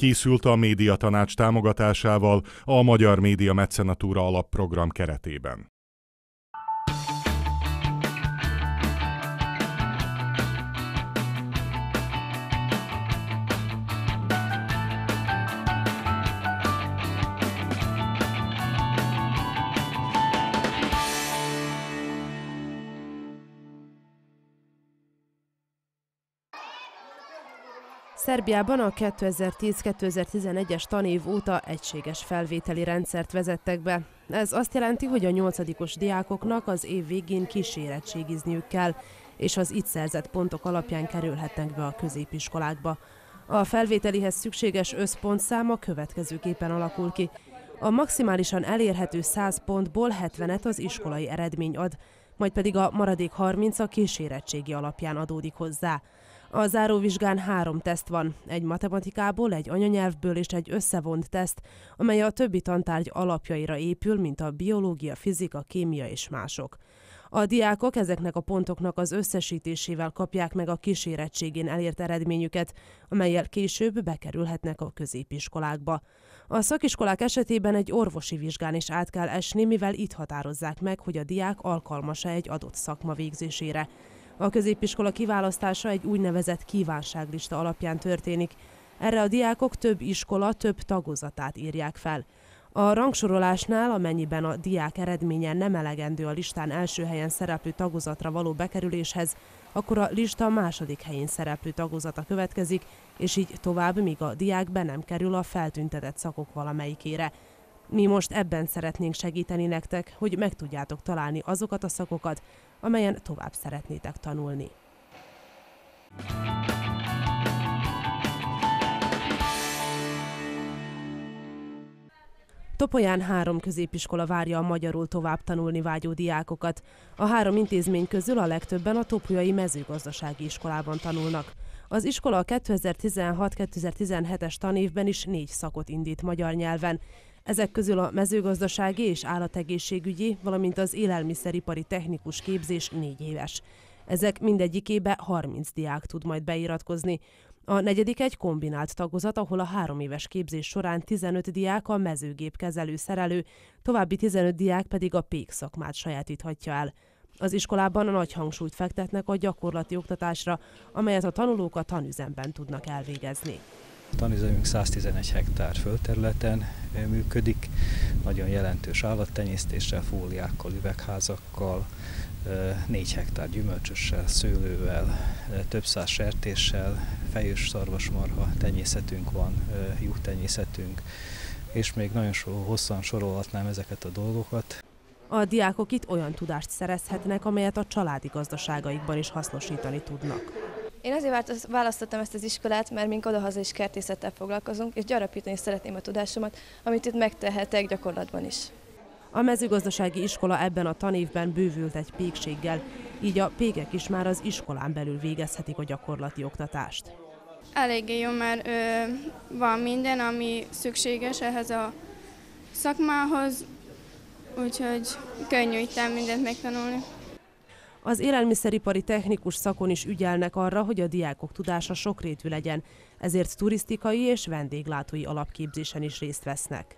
Készült a Médiatanács támogatásával a Magyar Média Mecenatúra alapprogram keretében. Szerbiában a 2010-2011-es tanév óta egységes felvételi rendszert vezettek be. Ez azt jelenti, hogy a 8-os diákoknak az év végén kísérettségizniük kell, és az itt szerzett pontok alapján kerülhetnek be a középiskolákba. A felvételihez szükséges összpontszám a következőképpen alakul ki. A maximálisan elérhető 100 pontból 70-et az iskolai eredmény ad, majd pedig a maradék 30 a kísérettségi alapján adódik hozzá. A záróvizsgán 3 teszt van, egy matematikából, egy anyanyelvből és egy összevont teszt, amely a többi tantárgy alapjaira épül, mint a biológia, fizika, kémia és mások. A diákok ezeknek a pontoknak az összesítésével kapják meg a kísérettségén elért eredményüket, amellyel később bekerülhetnek a középiskolákba. A szakiskolák esetében egy orvosi vizsgán is át kell esni, mivel itt határozzák meg, hogy a diák alkalmas-e egy adott szakma végzésére. A középiskola kiválasztása egy úgynevezett kívánságlista alapján történik. Erre a diákok több iskola, több tagozatát írják fel. A rangsorolásnál, amennyiben a diák eredménye nem elegendő a listán első helyen szereplő tagozatra való bekerüléshez, akkor a lista második helyén szereplő tagozata következik, és így tovább, míg a diák be nem kerül a feltüntetett szakok valamelyikére. Mi most ebben szeretnénk segíteni nektek, hogy meg tudjátok találni azokat a szakokat, amelyen tovább szeretnétek tanulni. Topolyán 3 középiskola várja a magyarul tovább tanulni vágyó diákokat. A 3 intézmény közül a legtöbben a topolyai mezőgazdasági iskolában tanulnak. Az iskola a 2016-2017-es tanévben is 4 szakot indít magyar nyelven. Ezek közül a mezőgazdasági és állategészségügyi, valamint az élelmiszeripari technikus képzés 4 éves. Ezek mindegyikébe 30 diák tud majd beiratkozni. A negyedik egy kombinált tagozat, ahol a 3 éves képzés során 15 diák a mezőgépkezelő szerelő, további 15 diák pedig a pék szakmát sajátíthatja el. Az iskolában nagy hangsúlyt fektetnek a gyakorlati oktatásra, amelyet a tanulók a tanüzemben tudnak elvégezni. A tanüzemünk 111 hektár földterületen működik, nagyon jelentős állattenyésztéssel, fóliákkal, üvegházakkal, 4 hektár gyümölcsössel, szőlővel, több száz sertéssel, fejős szarvasmarha tenyészetünk van, juhtenyészetünk, és még nagyon hosszan sorolhatnám ezeket a dolgokat. A diákok itt olyan tudást szerezhetnek, amelyet a családi gazdaságaikban is hasznosítani tudnak. Én azért választottam ezt az iskolát, mert mink odahaza is kertészettel foglalkozunk, és gyarapítani szeretném a tudásomat, amit itt megtehetek gyakorlatban is. A mezőgazdasági iskola ebben a tanévben bővült egy pékséggel, így a pékek is már az iskolán belül végezhetik a gyakorlati oktatást. Eléggé jó, mert van minden, ami szükséges ehhez a szakmához, úgyhogy könnyű itt mindent megtanulni. Az élelmiszeripari technikus szakon is ügyelnek arra, hogy a diákok tudása sokrétű legyen, ezért turisztikai és vendéglátói alapképzésen is részt vesznek.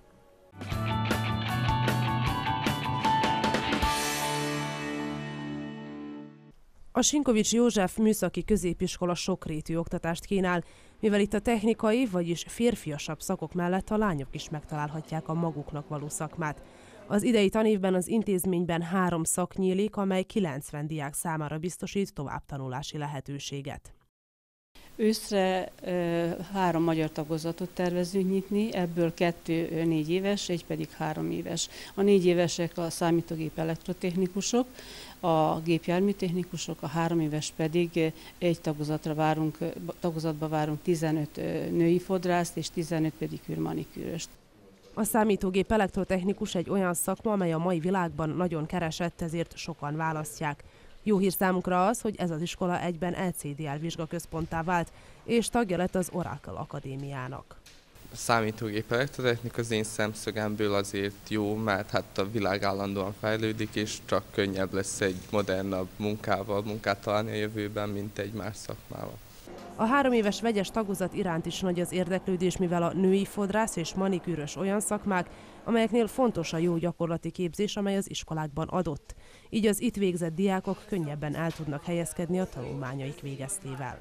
A Sinkovics József műszaki középiskola sokrétű oktatást kínál, mivel itt a technikai, vagyis férfiasabb szakok mellett a lányok is megtalálhatják a maguknak való szakmát. Az idei tanévben az intézményben 3 szak nyílik, amely 90 diák számára biztosít továbbtanulási lehetőséget. Őszre 3 magyar tagozatot tervezünk nyitni, ebből 2 4 éves, egy pedig 3 éves. A 4 évesek a számítógép elektrotechnikusok, a gépjárműtechnikusok, a 3 éves pedig egy tagozatba várunk 15 női fodrászt és 15 pedig manikűröst. A számítógép elektrotechnikus egy olyan szakma, amely a mai világban nagyon keresett, ezért sokan választják. Jó hír számukra az, hogy ez az iskola egyben LCDL vizsgaközponttá vált, és tagja lett az Oracle Akadémiának. A számítógép elektrotechnika az én szemszögemből azért jó, mert hát a világ állandóan fejlődik, és csak könnyebb lesz egy modernabb munkát találni a jövőben, mint egy más szakmával. A 3 éves vegyes tagozat iránt is nagy az érdeklődés, mivel a női fodrász és manikűrös olyan szakmák, amelyeknél fontos a jó gyakorlati képzés, amely az iskolákban adott. Így az itt végzett diákok könnyebben el tudnak helyezkedni a tanulmányaik végeztével.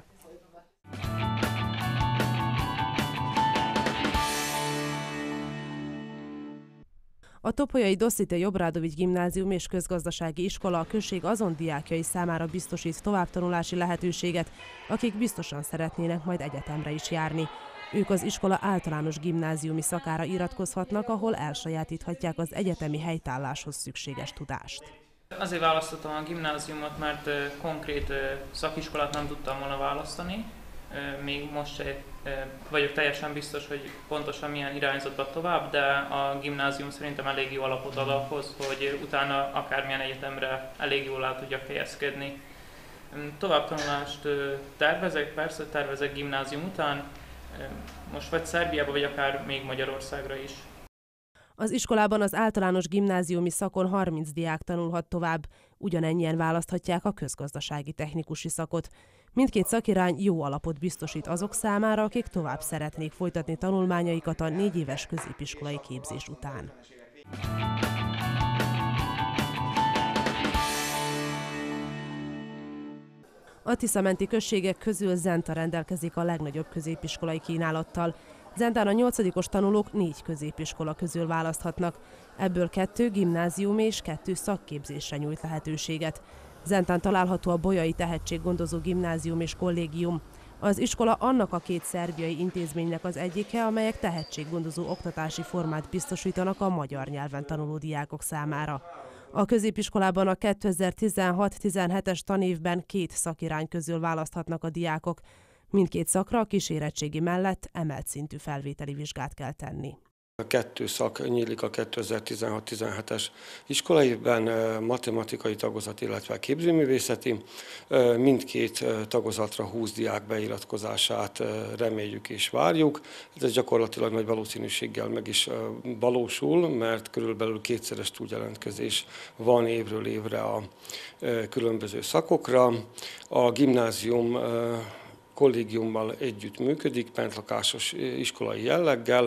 A topolyai Dosszitej Obrádovics Gimnázium és Közgazdasági Iskola a község azon diákjai számára biztosít továbbtanulási lehetőséget, akik biztosan szeretnének majd egyetemre is járni. Ők az iskola általános gimnáziumi szakára iratkozhatnak, ahol elsajátíthatják az egyetemi helytálláshoz szükséges tudást. Azért választottam a gimnáziumot, mert konkrét szakiskolát nem tudtam volna választani. Még most se vagyok teljesen biztos, hogy pontosan milyen irányzatban tovább, de a gimnázium szerintem elég jó alapot ad ahhoz, hogy utána akármilyen egyetemre elég jól el tudjak helyezkedni. Továbbtanulást tervezek gimnázium után, most vagy Szerbiába, vagy akár még Magyarországra is. Az iskolában az általános gimnáziumi szakon 30 diák tanulhat tovább, ugyanennyien választhatják a közgazdasági technikusi szakot. Mindkét szakirány jó alapot biztosít azok számára, akik tovább szeretnék folytatni tanulmányaikat a 4 éves középiskolai képzés után. A Tisza-menti községek közül Zenta rendelkezik a legnagyobb középiskolai kínálattal. Zentán a 8-os tanulók 4 középiskola közül választhatnak, ebből 2 gimnázium és 2 szakképzésre nyújt lehetőséget. Zentán található a Bolyai Tehetséggondozó Gimnázium és Kollégium. Az iskola annak a 2 szerbiai intézménynek az egyike, amelyek tehetséggondozó oktatási formát biztosítanak a magyar nyelven tanuló diákok számára. A középiskolában a 2016-17-es tanévben 2 szakirány közül választhatnak a diákok. Mindkét szakra a kísérettségi mellett emelt szintű felvételi vizsgát kell tenni. 2 szak nyílik a 2016-17-es iskolaévben, matematikai tagozat, illetve képzőművészeti. Mindkét tagozatra 20 diák beiratkozását reméljük és várjuk. Ez gyakorlatilag nagy valószínűséggel meg is valósul, mert körülbelül 2-szeres túljelentkezés van évről évre a különböző szakokra. A gimnázium kollégiummal együtt működik, bentlakásos iskolai jelleggel,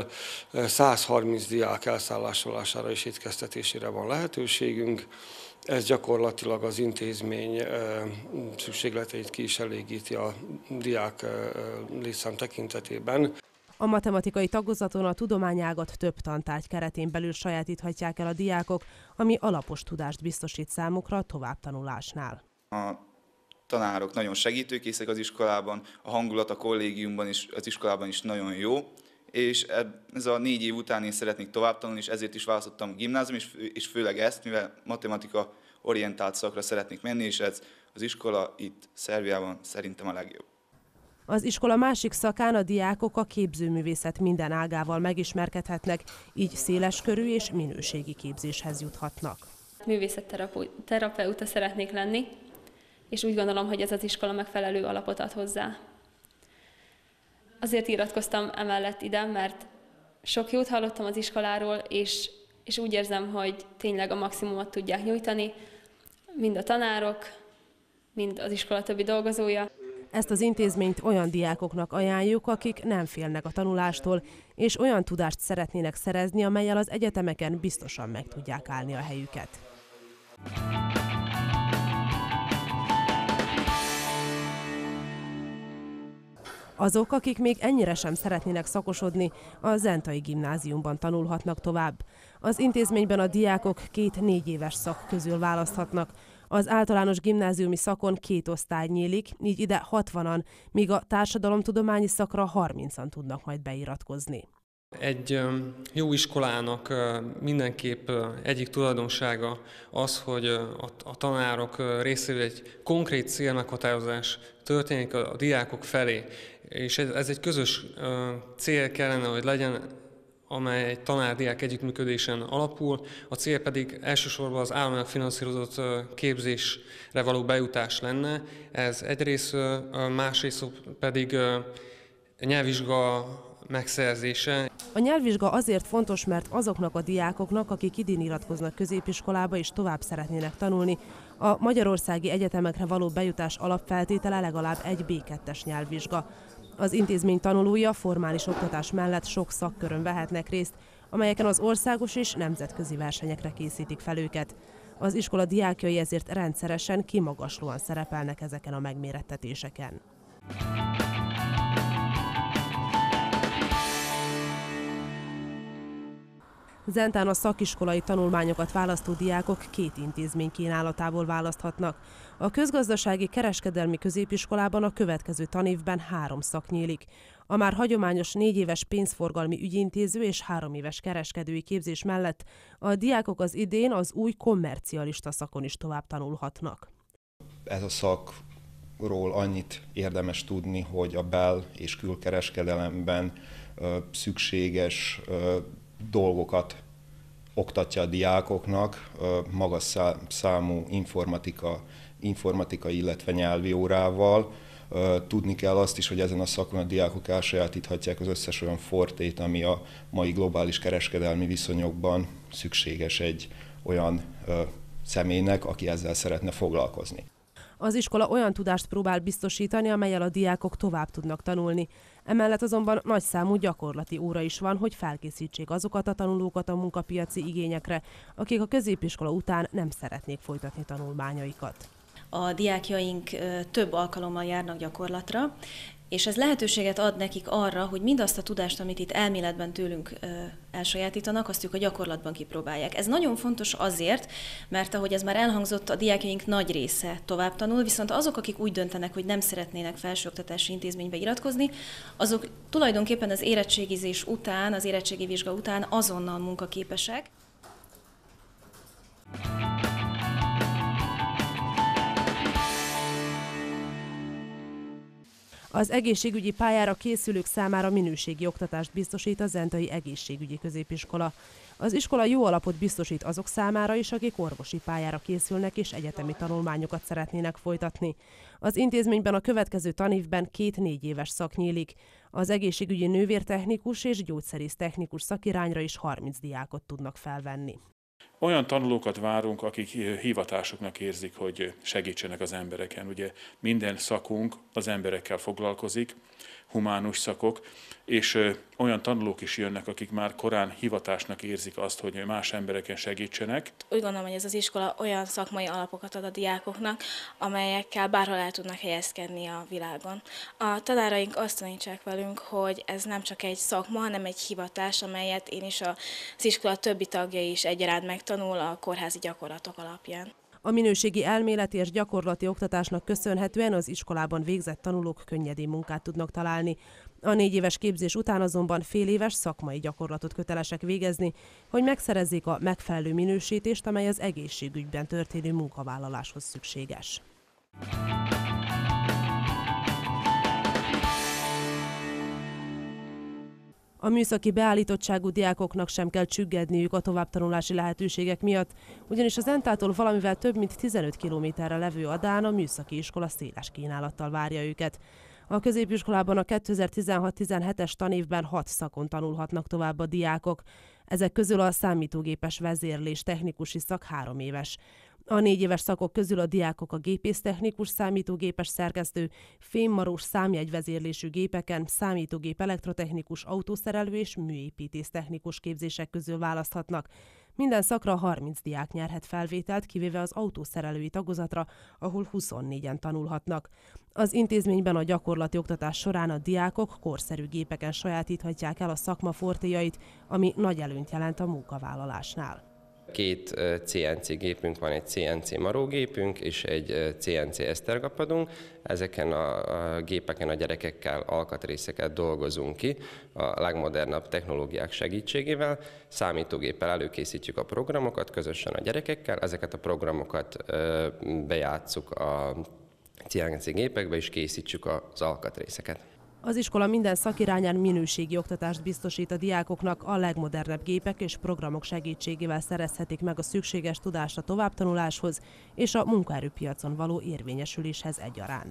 130 diák elszállásolására és étkeztetésére van lehetőségünk. Ez gyakorlatilag az intézmény szükségleteit ki is elégíti a diák létszám tekintetében. A matematikai tagozaton a tudományágat több tantárgy keretén belül sajátíthatják el a diákok, ami alapos tudást biztosít számukra a továbbtanulásnál. A tanárok nagyon segítőkészek az iskolában, a hangulat a kollégiumban és az iskolában is nagyon jó, és ez a 4 év után én szeretnék tovább tanulni, és ezért is választottam a gimnázium, és főleg ezt, mivel matematika orientált szakra szeretnék menni, és ez az iskola itt Szerbiában szerintem a legjobb. Az iskola másik szakán a diákok a képzőművészet minden ágával megismerkedhetnek, így széleskörű és minőségi képzéshez juthatnak. Művészetterapeuta szeretnék lenni, és úgy gondolom, hogy ez az iskola megfelelő alapot ad hozzá. Azért iratkoztam emellett ide, mert sok jót hallottam az iskoláról, és úgy érzem, hogy tényleg a maximumot tudják nyújtani, mind a tanárok, mind az iskola többi dolgozója. Ezt az intézményt olyan diákoknak ajánljuk, akik nem félnek a tanulástól, és olyan tudást szeretnének szerezni, amellyel az egyetemeken biztosan meg tudják állni a helyüket. Azok, akik még ennyire sem szeretnének szakosodni, a Zentai Gimnáziumban tanulhatnak tovább. Az intézményben a diákok 2 4 éves szak közül választhatnak. Az általános gimnáziumi szakon 2 osztály nyílik, így ide 60-an, míg a társadalomtudományi szakra 30-an tudnak majd beiratkozni. Egy jó iskolának mindenképp egyik tulajdonsága az, hogy a tanárok részéről egy konkrét célmeghatározás történik a diákok felé, és ez egy közös cél kellene, hogy legyen, amely egy tanár-diák együttműködésen alapul, a cél pedig elsősorban az államilag finanszírozott képzésre való bejutás lenne. Ez egyrészt, másrészt pedig nyelvvizsga megszerzése. A nyelvvizsga azért fontos, mert azoknak a diákoknak, akik idén iratkoznak középiskolába és tovább szeretnének tanulni, A magyarországi egyetemekre való bejutás alapfeltétele legalább egy B2-es nyelvvizsga. Az intézmény tanulói a formális oktatás mellett sok szakkörön vehetnek részt, amelyeken az országos és nemzetközi versenyekre készítik fel őket. Az iskola diákjai ezért rendszeresen kimagaslóan szerepelnek ezeken a megmérettetéseken. Zentán a szakiskolai tanulmányokat választó diákok 2 intézmény kínálatából választhatnak. A közgazdasági kereskedelmi középiskolában a következő tanévben 3 szak nyílik. A már hagyományos 4 éves pénzforgalmi ügyintéző és 3 éves kereskedői képzés mellett a diákok az idén az új kommercialista szakon is tovább tanulhatnak. Ez a szakról annyit érdemes tudni, hogy a bel- és külkereskedelemben szükséges dolgokat oktatja a diákoknak, magas számú informatikai, illetve nyelvi órával. Tudni kell azt is, hogy ezen a szakon a diákok elsajátíthatják az összes olyan fortét, ami a mai globális kereskedelmi viszonyokban szükséges egy olyan személynek, aki ezzel szeretne foglalkozni. Az iskola olyan tudást próbál biztosítani, amellyel a diákok tovább tudnak tanulni. Emellett azonban nagyszámú gyakorlati óra is van, hogy felkészítsék azokat a tanulókat a munkapiaci igényekre, akik a középiskola után nem szeretnék folytatni tanulmányaikat. A diákjaink több alkalommal járnak gyakorlatra, és ez lehetőséget ad nekik arra, hogy mindazt a tudást, amit itt elméletben tőlünk elsajátítanak, azt ők a gyakorlatban kipróbálják. Ez nagyon fontos azért, mert ahogy ez már elhangzott, a diákjaink nagy része tovább tanul, viszont azok, akik úgy döntenek, hogy nem szeretnének felsőoktatási intézménybe iratkozni, azok tulajdonképpen az érettségizés után, az érettségi vizsga után azonnal munkaképesek. Az egészségügyi pályára készülők számára minőségi oktatást biztosít a Zentai Egészségügyi Középiskola. Az iskola jó alapot biztosít azok számára is, akik orvosi pályára készülnek és egyetemi tanulmányokat szeretnének folytatni. Az intézményben a következő tanévben 2 4 éves szak nyílik. Az egészségügyi nővértechnikus és gyógyszerésztechnikus szakirányra is 30 diákot tudnak felvenni. Olyan tanulókat várunk, akik hivatásuknak érzik, hogy segítsenek az embereken. Ugye minden szakunk az emberekkel foglalkozik, humánus szakok, és olyan tanulók is jönnek, akik már korán hivatásnak érzik azt, hogy más embereken segítsenek. Úgy gondolom, hogy ez az iskola olyan szakmai alapokat ad a diákoknak, amelyekkel bárhol el tudnak helyezkedni a világon. A tanáraink azt tanítsák velünk, hogy ez nem csak egy szakma, hanem egy hivatás, amelyet én is az iskola többi tagja is egyaránt megtanul a kórházi gyakorlatok alapján. A minőségi elméleti és gyakorlati oktatásnak köszönhetően az iskolában végzett tanulók könnyedén munkát tudnak találni. A 4 éves képzés után azonban fél éves szakmai gyakorlatot kötelesek végezni, hogy megszerezzék a megfelelő minősítést, amely az egészségügyben történő munkavállaláshoz szükséges. A műszaki beállítottságú diákoknak sem kell csüggedniük a továbbtanulási lehetőségek miatt, ugyanis az Zentától valamivel több mint 15 kilométerre levő Adán a műszaki iskola széles kínálattal várja őket. A középiskolában a 2016-17-es tanévben 6 szakon tanulhatnak tovább a diákok. Ezek közül a számítógépes vezérlés technikusi szak 3 éves. A 4 éves szakok közül a diákok a gépésztechnikus, számítógépes szerkesztő, fémmarós számjegyvezérlésű gépeken, számítógép elektrotechnikus, autószerelő és műépítész technikus képzések közül választhatnak. Minden szakra 30 diák nyerhet felvételt, kivéve az autószerelői tagozatra, ahol 24-en tanulhatnak. Az intézményben a gyakorlati oktatás során a diákok korszerű gépeken sajátíthatják el a szakma fortéjait, ami nagy előnyt jelent a munkavállalásnál. 2 CNC gépünk van, egy CNC marógépünk és egy CNC esztergapadunk. Ezeken a gépeken a gyerekekkel alkatrészeket dolgozunk ki a legmodernebb technológiák segítségével. Számítógéppel előkészítjük a programokat közösen a gyerekekkel, ezeket a programokat bejátsszuk a CNC gépekbe és készítsük az alkatrészeket. Az iskola minden szakirányán minőségi oktatást biztosít a diákoknak, a legmodernebb gépek és programok segítségével szerezhetik meg a szükséges tudást a továbbtanuláshoz és a munkaerőpiacon való érvényesüléshez egyaránt.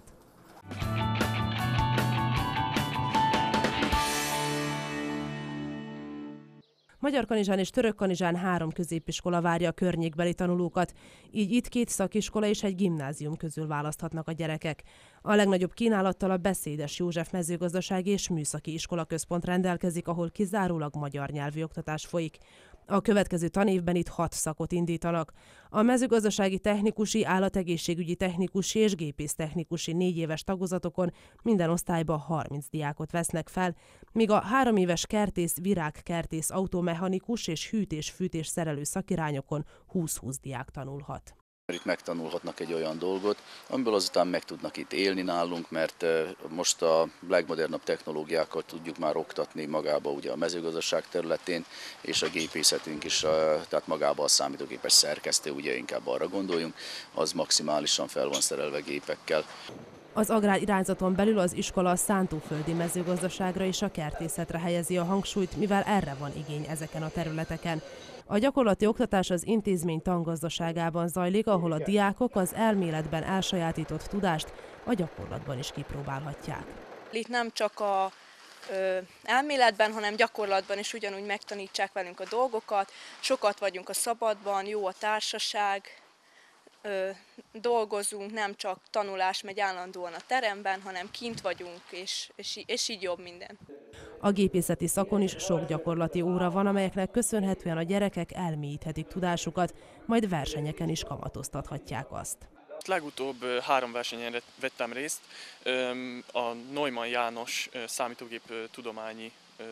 Magyarkanizsán és Törökkanizsán 3 középiskola várja a környékbeli tanulókat, így itt 2 szakiskola és egy gimnázium közül választhatnak a gyerekek. A legnagyobb kínálattal a Beszédes József Mezőgazdasági és Műszaki Iskolaközpont rendelkezik, ahol kizárólag magyar nyelvű oktatás folyik. A következő tanévben itt 6 szakot indítanak. A mezőgazdasági technikusi, állategészségügyi technikusi és gépésztechnikusi 4 éves tagozatokon minden osztályba 30 diákot vesznek fel, míg a 3 éves kertész, virágkertész, automechanikus és hűtés-fűtés szerelő szakirányokon 20-20 diák tanulhat. Itt megtanulhatnak egy olyan dolgot, amiből azután meg tudnak itt élni nálunk, mert most a legmodernebb technológiákkal tudjuk már oktatni magába ugye a mezőgazdaság területén, és a gépészetünk is, tehát magába a számítógépes szerkesztő, ugye inkább arra gondoljunk, az maximálisan fel van szerelve gépekkel. Az agrár irányzaton belül az iskola a szántóföldi mezőgazdaságra és a kertészetre helyezi a hangsúlyt, mivel erre van igény ezeken a területeken. A gyakorlati oktatás az intézmény tangazdaságában zajlik, ahol a diákok az elméletben elsajátított tudást a gyakorlatban is kipróbálhatják. Itt nem csak a elméletben, hanem gyakorlatban is ugyanúgy megtanítsák velünk a dolgokat. Sokat vagyunk a szabadban, jó a társaság, dolgozunk, nem csak tanulás megy állandóan a teremben, hanem kint vagyunk, és így jobb minden. A gépészeti szakon is sok gyakorlati óra van, amelyeknek köszönhetően a gyerekek elmélyíthetik tudásukat, majd versenyeken is kamatoztathatják azt. Legutóbb 3 versenyen vettem részt, a Neumann János számítógép tudományi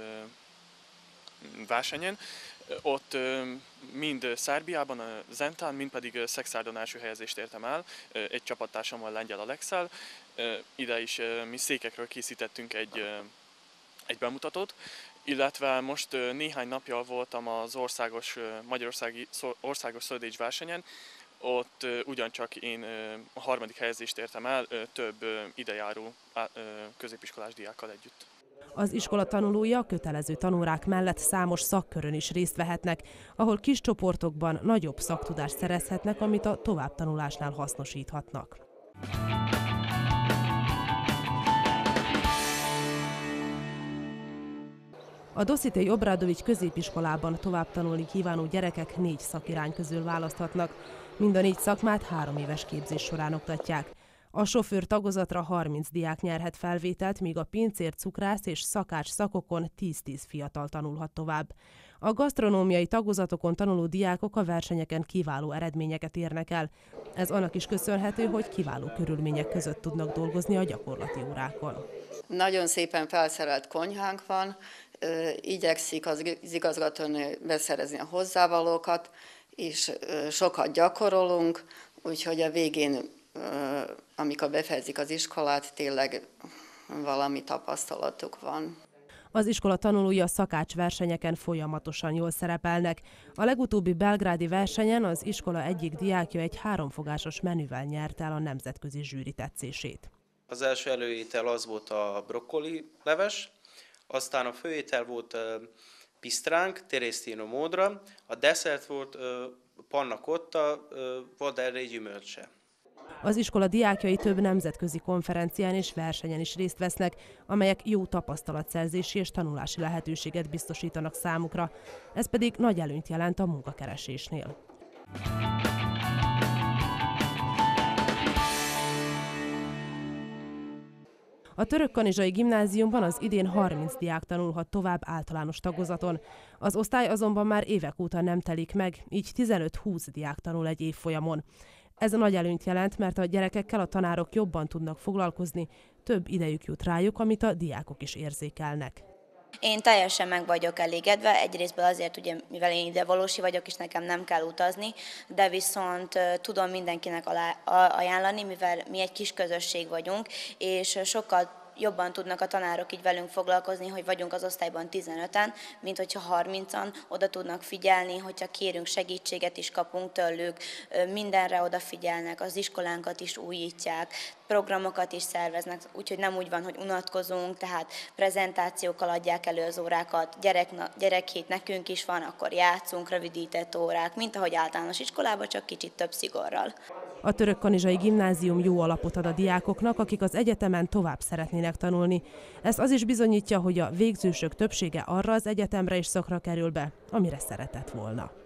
versenyen. Ott mind Szerbiában, a Zentán, mind pedig Szexárdon első helyezést értem el, egy csapattársammal, Lengyel Alexel. Ide is mi székekről készítettünk egy bemutatót, illetve most néhány napja voltam az Magyarországi országos Szöldécs versenyen. Ott ugyancsak én a 3. helyezést értem el, több idejáró középiskolás diákkal együtt. Az iskola tanulói a kötelező tanórák mellett számos szakkörön is részt vehetnek, ahol kis csoportokban nagyobb szaktudást szerezhetnek, amit a továbbtanulásnál hasznosíthatnak. A Dositei Obradovics középiskolában továbbtanulni kívánó gyerekek 4 szakirány közül választhatnak. Mind a 4 szakmát 3 éves képzés során oktatják. A sofőr tagozatra 30 diák nyerhet felvételt, míg a pincér, cukrász és szakács szakokon 10-10 fiatal tanulhat tovább. A gasztronómiai tagozatokon tanuló diákok a versenyeken kiváló eredményeket érnek el. Ez annak is köszönhető, hogy kiváló körülmények között tudnak dolgozni a gyakorlati órákon. Nagyon szépen felszerelt konyhánk van, igyekszik az igazgatónő beszerezni a hozzávalókat, és sokat gyakorolunk, úgyhogy a végén, amikor befejezik az iskolát, tényleg valami tapasztalatuk van. Az iskola tanulói a szakács versenyeken folyamatosan jól szerepelnek. A legutóbbi belgrádi versenyen az iskola egyik diákja egy 3-fogásos menüvel nyerte el a nemzetközi zsűri tetszését. Az első előétel az volt a brokkoli leves, aztán a főétel volt pisztránk, teresztino módra, a desszert volt panna cotta, volt erre egy gyümölcse. Az iskola diákjai több nemzetközi konferencián és versenyen is részt vesznek, amelyek jó tapasztalatszerzési és tanulási lehetőséget biztosítanak számukra. Ez pedig nagy előnyt jelent a munkakeresésnél. A Törökkanizsai Gimnáziumban az idén 30 diák tanulhat tovább általános tagozaton. Az osztály azonban már évek óta nem telik meg, így 15-20 diák tanul egy évfolyamon. Ez a nagy előnyt jelent, mert a gyerekekkel a tanárok jobban tudnak foglalkozni, több idejük jut rájuk, amit a diákok is érzékelnek. Én teljesen meg vagyok elégedve, egyrésztből azért, ugye, mivel én idevalósi vagyok, és nekem nem kell utazni, de viszont tudom mindenkinek ajánlani, mivel mi egy kis közösség vagyunk, és sokkal jobban tudnak a tanárok így velünk foglalkozni, hogy vagyunk az osztályban 15-en, mint hogyha 30-an oda tudnak figyelni, hogyha kérünk segítséget is kapunk tőlük, mindenre odafigyelnek, az iskolánkat is újítják, programokat is szerveznek, úgyhogy nem úgy van, hogy unatkozunk, tehát prezentációkkal adják elő az órákat, gyerekhét nekünk is van, akkor játszunk, rövidített órák, mint ahogy általános iskolában, csak kicsit több szigorral. A Törökkanizsai Gimnázium jó alapot ad a diákoknak, akik az egyetemen tovább szeretnének tanulni. Ezt az is bizonyítja, hogy a végzősök többsége arra az egyetemre és szakra kerül be, amire szeretett volna.